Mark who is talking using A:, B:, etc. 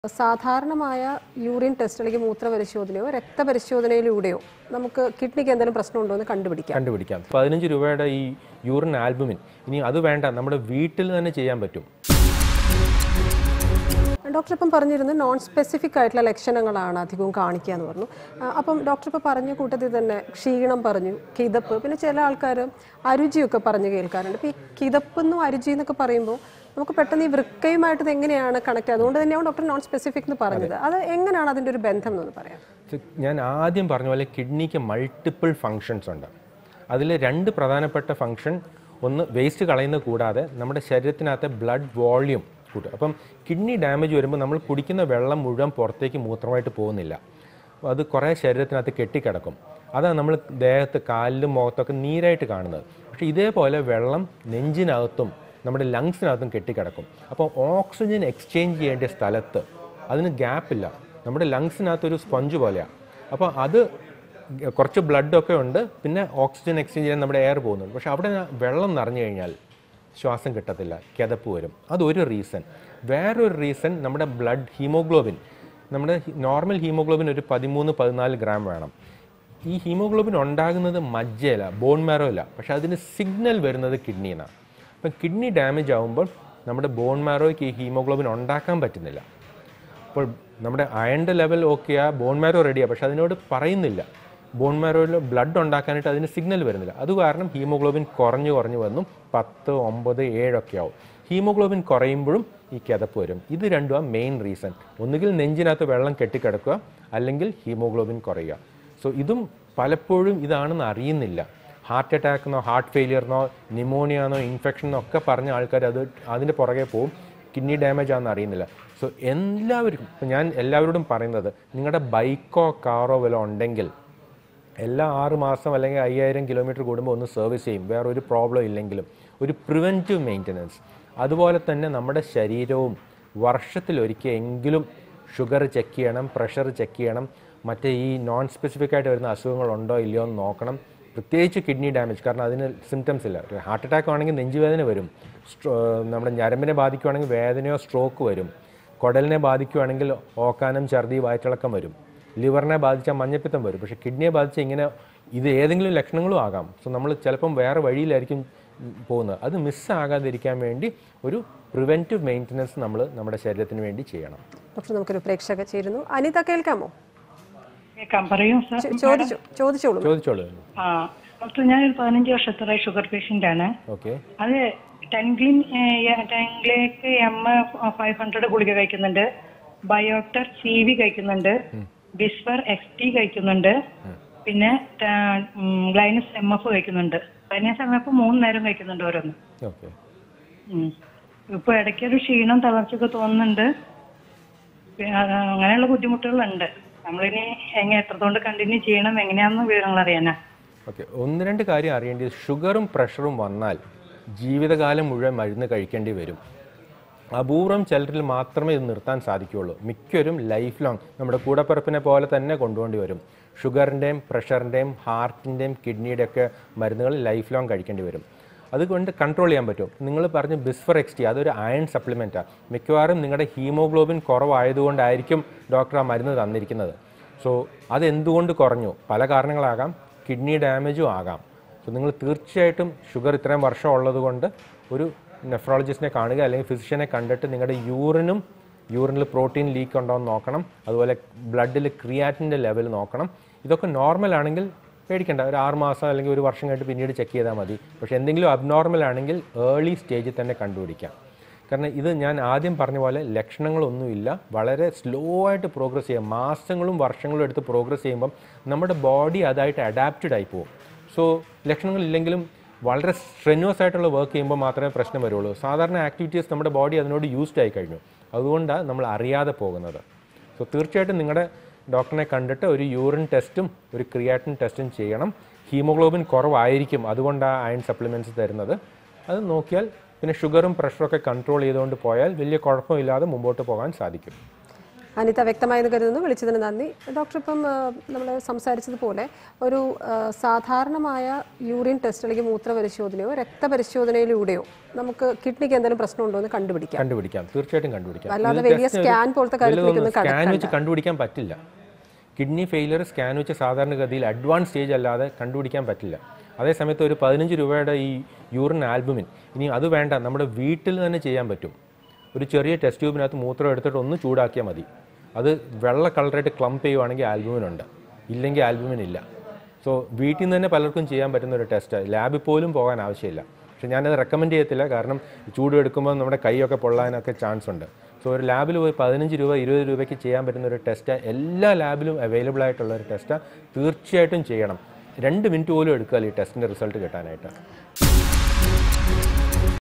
A: സാധാരണമായ urine test അല്ലെങ്കിൽ മൂത്രപരിശോധനയോ രക്തപരിശോധനയിലൂടെയോ നമുക്ക് കിഡ്നിക്ക് എന്തെങ്കിലും പ്രശ്നമുണ്ടോ എന്ന് കണ്ടുപിടിക്കാം.
B: 15 രൂപയുടെ ഈ യൂറിൻ ആൽബുമിൻ ഇനി അത് വേണ്ട, നമ്മുടെ വീട്ടിൽ തന്നെ ചെയ്യാൻ പറ്റും.
A: ഡോക്ടർ ഇപ്പം പറഞ്ഞിരുന്നു നോൺ സ്പെസിഫിക് ആയിട്ടുള്ള ലക്ഷണങ്ങളാണ് അധികവും കാണിക്കുക എന്ന് പറഞ്ഞു. അപ്പം ഡോക്ടർ ഇപ്പോൾ പറഞ്ഞ കൂട്ടത്തിൽ തന്നെ ക്ഷീണം പറഞ്ഞു, കിതപ്പ്, പിന്നെ ചില ആൾക്കാർ അരുചിയൊക്കെ പറഞ്ഞു കേൾക്കാറുണ്ട്. ഇപ്പോൾ ഈ കിതപ്പെന്നും അരുചി എന്നൊക്കെ പറയുമ്പോൾ നമുക്ക് പെട്ടെന്ന് ഈ വൃക്കയുമായിട്ട് ഇത് എങ്ങനെയാണ് കണക്ട്? അതുകൊണ്ട് തന്നെയാണ് ഡോക്ടർ നോൺ സ്പെസിഫിക് എന്ന് പറഞ്ഞത്. അത് എങ്ങനെയാണ് അതിൻ്റെ ഒരു ബന്ധം എന്നൊന്ന് പറയാം?
B: ഞാൻ ആദ്യം പറഞ്ഞ പോലെ കിഡ്നിക്ക് മൾട്ടിപ്പിൾ ഫങ്ഷൻസ് ഉണ്ട്. അതിൽ 2 പ്രധാനപ്പെട്ട ഫങ്ഷൻ, ഒന്ന് വേസ്റ്റ് കളയുന്നത് കൂടാതെ നമ്മുടെ ശരീരത്തിനകത്തെ ബ്ലഡ് വോള്യൂം കൂട്ടും. അപ്പം കിഡ്നി ഡാമേജ് വരുമ്പോൾ നമ്മൾ കുടിക്കുന്ന വെള്ളം മുഴുവൻ പുറത്തേക്ക് മൂത്രമായിട്ട് പോകുന്നില്ല, അത് കുറേ ശരീരത്തിനകത്ത് കെട്ടിക്കിടക്കും. അതാണ് നമ്മൾ ദേഹത്ത് കാലിലും മുഖത്തൊക്കെ നീരായിട്ട് കാണുന്നത്. പക്ഷേ ഇതേപോലെ വെള്ളം നെഞ്ചിനകത്തും നമ്മുടെ ലങ്സിനകത്തും കെട്ടിക്കിടക്കും. അപ്പോൾ ഓക്സിജൻ എക്സ്ചേഞ്ച് ചെയ്യേണ്ട സ്ഥലത്ത് അതിന് ഗ്യാപ്പില്ല. നമ്മുടെ ലങ്സിനകത്തൊരു സ്പഞ്ച് പോലെയാണ്. അപ്പോൾ അത് കുറച്ച് ബ്ലഡൊക്കെ ഉണ്ട്, പിന്നെ ഓക്സിജൻ എക്സ്ചേഞ്ച് ചെയ്യാൻ നമ്മുടെ എയർ പോകുന്നുണ്ട്. പക്ഷേ അവിടെ വെള്ളം നിറഞ്ഞു കഴിഞ്ഞാൽ ശ്വാസം കിട്ടത്തില്ല, കിതപ്പ് വരും. അതൊരു റീസൺ. വേറൊരു റീസൺ, നമ്മുടെ ബ്ലഡ് ഹീമോഗ്ലോബിൻ, നമ്മുടെ നോർമൽ ഹീമോഗ്ലോബിൻ ഒരു 13-14 ഗ്രാം വേണം. ഈ ഹീമോഗ്ലോബിൻ ഉണ്ടാകുന്നത് മജ്ജയില, ബോൺ മാരോയില്ല. പക്ഷേ അതിന് സിഗ്നൽ വരുന്നത് കിഡ്നിയിൽ നിന്നാണ്. അപ്പം കിഡ്നി ഡാമേജ് ആകുമ്പോൾ നമ്മുടെ ബോൺ മാരോയ്ക്ക് ഈ ഹീമോഗ്ലോബിൻ ഉണ്ടാക്കാൻ പറ്റുന്നില്ല. അപ്പോൾ നമ്മുടെ അയണിൻ്റെ ലെവൽ ഓക്കെയാണ്, ബോൺ മാരോ റെഡിയാണ്, പക്ഷെ അതിനോട് പറയുന്നില്ല. ബോൺ മാരോയിൽ ബ്ലഡ് ഉണ്ടാക്കാനായിട്ട് അതിന് സിഗ്നൽ വരുന്നില്ല. അത് കാരണം ഹീമോഗ്ലോബിൻ കുറഞ്ഞു വന്നും 10, 9, 7 ഒക്കെ ആവും. ഹീമോഗ്ലോബിൻ കുറയുമ്പോഴും ഈ കിതപ്പ് വരും. ഇത് രണ്ടുമാണ് മെയിൻ റീസൺ. ഒന്നുകിൽ നെഞ്ചിനകത്ത് വെള്ളം കെട്ടിക്കിടക്കുക, അല്ലെങ്കിൽ ഹീമോഗ്ലോബിൻ കുറയുക. സോ ഇതും പലപ്പോഴും ഇതാണെന്ന് അറിയുന്നില്ല. ഹാർട്ട് അറ്റാക്കെന്നോ ഹാർട്ട് ഫെയിലിയറിനോ ന്യൂമോണിയാന്നോ ഇൻഫെക്ഷനോ ഒക്കെ പറഞ്ഞ ആൾക്കാർ അതിൻ്റെ പുറകെ പോവും. കിഡ്നി ഡാമേജ് ആണെന്ന് അറിയുന്നില്ല. സോ എല്ലാവർക്കും, ഇപ്പം ഞാൻ എല്ലാവരോടും പറയുന്നത്, നിങ്ങളുടെ ബൈക്കോ കാറോ വല്ലതും ഉണ്ടെങ്കിൽ എല്ലാ 6 മാസം അല്ലെങ്കിൽ 5000 കിലോമീറ്റർ കൂടുമ്പോൾ ഒന്ന് സർവീസ് ചെയ്യും, വേറെ ഒരു പ്രോബ്ലം ഇല്ലെങ്കിലും. ഒരു പ്രിവെൻറ്റീവ് മെയിൻ്റനൻസ്. അതുപോലെ തന്നെ നമ്മുടെ ശരീരവും വർഷത്തിലൊരിക്കൽ എങ്കിലും ഷുഗർ ചെക്ക് ചെയ്യണം, പ്രഷർ ചെക്ക് ചെയ്യണം. മറ്റേ ഈ നോൺ സ്പെസിഫിക് ആയിട്ട് വരുന്ന അസുഖങ്ങളുണ്ടോ ഇല്ലയോ എന്ന് നോക്കണം. പ്രത്യേകിച്ച് കിഡ്നി ഡാമേജ്, കാരണം അതിന് സിംറ്റംസ് ഇല്ല. ഒരു ഹാർട്ട് അറ്റാക്ക് ആണെങ്കിൽ നെഞ്ചുവേദന വരും, നമ്മുടെ ഞരമ്പിനെ ബാധിക്കുകയാണെങ്കിൽ വേദനയോ സ്ട്രോക്ക് വരും, കുടലിനെ ബാധിക്കുകയാണെങ്കിൽ ഓക്കാനം, ഛർദി, വയറ്റിളക്കം വരും, ലിവറിനെ ബാധിച്ചാൽ മഞ്ഞപ്പിത്തം വരും. പക്ഷേ കിഡ്നിയെ ബാധിച്ചാൽ ഇങ്ങനെ ഇത് ഏതെങ്കിലും ലക്ഷണങ്ങളും ആകാം. സോ നമ്മൾ ചിലപ്പം വേറെ വഴിയിലായിരിക്കും പോകുന്നത്. അത് മിസ്സാകാതിരിക്കാൻ വേണ്ടി ഒരു പ്രിവെൻറ്റീവ് മെയിൻ്റനൻസ് നമ്മൾ നമ്മുടെ ശരീരത്തിന് വേണ്ടി ചെയ്യണം.
A: ഡോക്ടർ, നമുക്കൊരു പ്രേക്ഷക ചേരുന്നു. അനിത, കേൾക്കാമോ?
B: ചോദിച്ചോളൂ.
C: ഡോക്ടർ, ഞാനൊരു 15 വർഷത്തോളം ഷുഗർ പേഷ്യന്റ് ആണ്. അത് ടെൻഗ്ലേക്ക് M500 ഗുളിക കഴിക്കുന്നുണ്ട്, ബയോട്ടർ CV കഴിക്കുന്നുണ്ട്, ബിസ്ഫർ XT കഴിക്കുന്നുണ്ട്, പിന്നെ ഗ്ലൈനസ് MF കഴിക്കുന്നുണ്ട്. ഗ്ലൈനസ് MF 3 നേരം കഴിക്കുന്നുണ്ട് ഓരോന്ന്. ഇപ്പൊ ഇടയ്ക്കൊരു ക്ഷീണം, തളർച്ചയൊക്കെ തോന്നുന്നുണ്ട്. അങ്ങനെയുള്ള ബുദ്ധിമുട്ടുകളുണ്ട്. നമ്മളിനി എത്രത്തോണ്ട് കണ്ടിന്യൂ ചെയ്യണം, എങ്ങനെയാണെന്ന് വിവരങ്ങൾ അറിയാനാ.
B: ഓക്കെ, 1-2 കാര്യം അറിയേണ്ടത്. ഷുഗറും പ്രഷറും വന്നാൽ ജീവിതകാലം മുഴുവൻ മരുന്ന് കഴിക്കേണ്ടി വരും. അപൂർവം ചിലരിൽ മാത്രമേ ഇത് നിർത്താൻ സാധിക്കുകയുള്ളൂ. മിക്കവരും ലൈഫ് ലോങ് നമ്മുടെ കൂടപ്പിറപ്പിനെ പോലെ തന്നെ കൊണ്ടുപോകേണ്ടി വരും. ഷുഗറിൻ്റെയും പ്രഷറിൻ്റെയും ഹാർട്ടിൻ്റെയും കിഡ്നിയുടെ ഒക്കെ മരുന്നുകൾ ലൈഫ് ലോങ് കഴിക്കേണ്ടി വരും. അതുകൊണ്ട് കൺട്രോൾ ചെയ്യാൻ പറ്റും. നിങ്ങൾ പറഞ്ഞ ബിസ്ഫർ XT, അതൊരു അയൺ സപ്ലിമെൻറ്റാണ്. മിക്കവാറും നിങ്ങളുടെ ഹീമോഗ്ലോബിൻ കുറവായതുകൊണ്ടായിരിക്കും ഡോക്ടർ ആ മരുന്ന് തന്നിരിക്കുന്നത്. സോ അതെന്തുകൊണ്ട് കുറഞ്ഞു? പല കാരണങ്ങളാകാം, കിഡ്നി ഡാമേജും ആകാം. സോ നിങ്ങൾ തീർച്ചയായിട്ടും ഷുഗർ ഇത്രയും വർഷം ഉള്ളതുകൊണ്ട് ഒരു നെഫ്രോളജിസ്റ്റിനെ കാണുക, അല്ലെങ്കിൽ ഫിസിഷ്യനെ കണ്ടിട്ട് നിങ്ങളുടെ യൂറിനിൽ പ്രോട്ടീൻ ലീക്ക് ഉണ്ടോ എന്ന് നോക്കണം. അതുപോലെ ബ്ലഡിൽ ക്രിയാറ്റിൻ്റെ ലെവൽ നോക്കണം. ഇതൊക്കെ നോർമൽ ആണെങ്കിൽ പേടിക്കേണ്ട, ഒരു 6 മാസം അല്ലെങ്കിൽ 1 വർഷം കഴിഞ്ഞിട്ട് പിന്നീട് ചെക്ക് ചെയ്താൽ മതി. പക്ഷേ എന്തെങ്കിലും അബ്നോർമൽ ആണെങ്കിൽ ഏർലി സ്റ്റേജിൽ തന്നെ കണ്ടുപിടിക്കാം. കാരണം ഇത് ഞാൻ ആദ്യം പറഞ്ഞ പോലെ ലക്ഷണങ്ങളൊന്നുമില്ല, വളരെ സ്ലോ ആയിട്ട് പ്രോഗ്രസ് ചെയ്യാം. മാസങ്ങളും വർഷങ്ങളും എടുത്ത് പ്രോഗ്രസ് ചെയ്യുമ്പം നമ്മുടെ ബോഡി അതായിട്ട് അഡാപ്റ്റഡ് ആയി പോകും. സോ ലക്ഷണങ്ങളില്ലെങ്കിലും വളരെ സ്ട്രെന്യൂസ് ആയിട്ടുള്ള വർക്ക് ചെയ്യുമ്പോൾ മാത്രമേ പ്രശ്നം വരുള്ളൂ. സാധാരണ ആക്ടിവിറ്റീസ് നമ്മുടെ ബോഡി അതിനോട് യൂസ്ഡ് ആയി കഴിഞ്ഞു. അതുകൊണ്ടാണ് നമ്മൾ അറിയാതെ പോകുന്നത്. സോ തീർച്ചയായിട്ടും നിങ്ങളുടെ ഡോക്ടറിനെ കണ്ടിട്ട് ഒരു യൂറിൻ ടെസ്റ്റും ഒരു ക്രിയാറ്റിൻ ടെസ്റ്റും ചെയ്യണം. ഹീമോഗ്ലോബിൻ കുറവായിരിക്കും, അതുകൊണ്ടാണ് അയൺ സപ്ലിമെൻറ്റ്സ് തരുന്നത്. അത് നോക്കിയാൽ പിന്നെ ഷുഗറും പ്രഷറൊക്കെ കൺട്രോൾ ചെയ്തുകൊണ്ട് പോയാൽ വലിയ കുഴപ്പമില്ലാതെ മുമ്പോട്ട് പോകാൻ സാധിക്കും.
A: അനിത വ്യക്തമായെന്ന് കരുതുന്നു. വിളിച്ചതിന് നന്ദി. ഡോക്ടർ, ഇപ്പം നമ്മൾ സംസാരിച്ചതുപോലെ ഒരു സാധാരണമായ യൂറിൻ ടെസ്റ്റ് അല്ലെങ്കിൽ മൂത്രപരിശോധനയോ രക്തപരിശോധനയിലൂടെയോ നമുക്ക് കിഡ്നിക്ക് എന്തെങ്കിലും പ്രശ്നമുണ്ടോ എന്ന്
B: കണ്ടുപിടിക്കാം. തീർച്ചയായിട്ടും കണ്ടുപിടിക്കാം.
A: അല്ലാതെ വലിയ സ്കാൻ പോലത്തെ
B: സ്കാൻ വെച്ച് കണ്ടുപിടിക്കാൻ പറ്റില്ല. കിഡ്നി ഫെയിലിയർ സ്കാൻ വെച്ച് സാധാരണഗതിയിൽ അഡ്വാൻസ് സ്റ്റേജ് അല്ലാതെ കണ്ടുപിടിക്കാൻ പറ്റില്ല. അതേസമയത്ത് ഒരു 15 രൂപയുടെ ഈ യൂറിൻ ആൽബുമിൻ ഇനി അത് വേണ്ട, നമ്മുടെ വീട്ടിൽ തന്നെ ചെയ്യാൻ പറ്റും. ഒരു ചെറിയ ടെസ്റ്റ് ട്യൂബിനകത്ത് മൂത്രം എടുത്തിട്ട് ഒന്ന് ചൂടാക്കിയാൽ മതി. അത് വെള്ള കളറായിട്ട് ക്ലംപ് ചെയ്യുവാണെങ്കിൽ ആൽബുമിനുണ്ട്, ഇല്ലെങ്കിൽ ആൽബുമിൻ ഇല്ല. സോ വീട്ടിൽ നിന്ന് തന്നെ പലർക്കും ചെയ്യാൻ പറ്റുന്ന ഒരു ടെസ്റ്റ്, ലാബിൽ പോലും പോകാൻ ആവശ്യമില്ല. പക്ഷെ ഞാനത് റെക്കമെൻഡ് ചെയ്യത്തില്ല, കാരണം ചൂട് എടുക്കുമ്പോൾ നമ്മുടെ കൈയൊക്കെ പൊള്ളാനൊക്കെ ചാൻസ് ഉണ്ട്. സോ ഒരു ലാബിൽ പോയി 15 രൂപ 20 രൂപയ്ക്ക് ചെയ്യാൻ പറ്റുന്ന ഒരു ടെസ്റ്റ്, എല്ലാ ലാബിലും അവൈലബിൾ ആയിട്ടുള്ള ഒരു ടെസ്റ്റ് തീർച്ചയായിട്ടും ചെയ്യണം. 2 മിനിറ്റ് പോലും എടുക്കുക ഈ ടെസ്റ്റിൻ്റെ റിസൾട്ട് കിട്ടാനായിട്ട്.